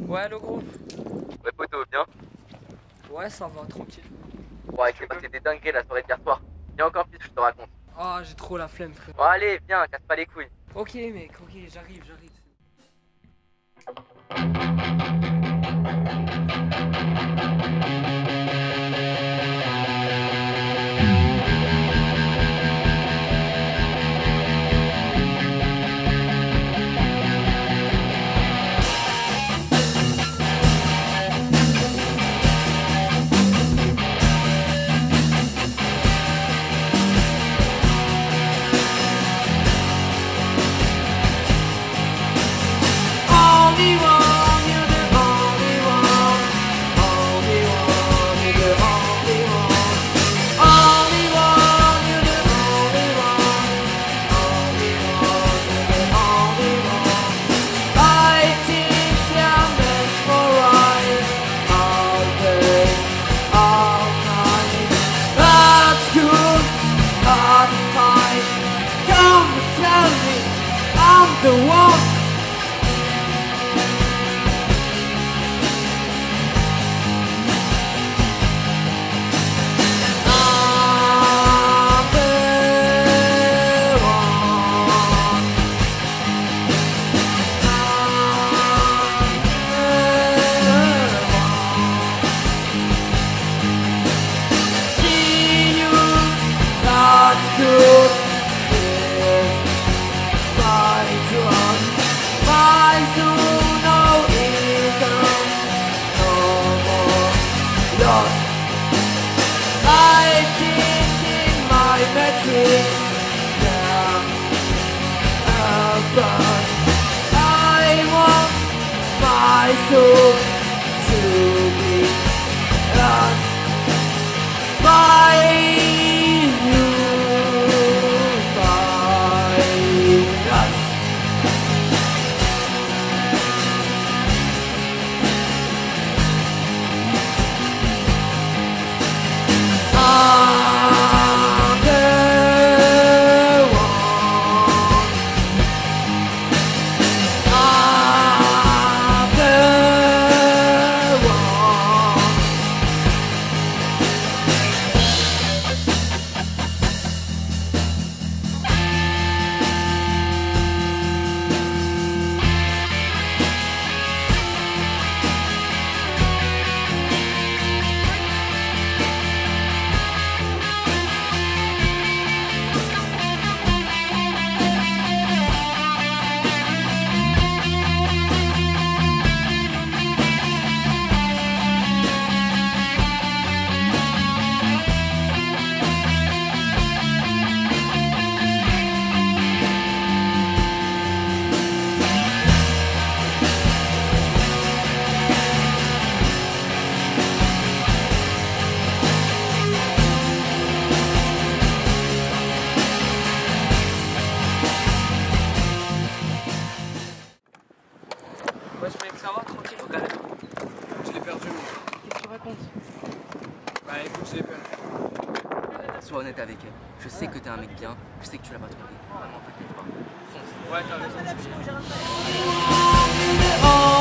Ouais, le gros. Ouais, poto, bien. Ouais, ça va, tranquille. Ouais, il s'est passé des dingueries la soirée d'hier soir. Viens encore plus, je te raconte. Ah, j'ai trop la flemme, frère. Bon, allez, viens, casse pas les couilles. Ok, mec, ok, j'arrive. The one to be lost by you, by us. I'm the one. I'm the one. Wesh mec, ça va, tranquille. Je l'ai perdu, moi. Qu'est-ce que tu racontes? Bah écoute, je l'ai perdu. Sois honnête avec elle. Je sais que t'es un mec bien, je sais que tu l'as pas trompé. Vraiment, t'inquiète pas. Fonce. Ouais, t'as raison.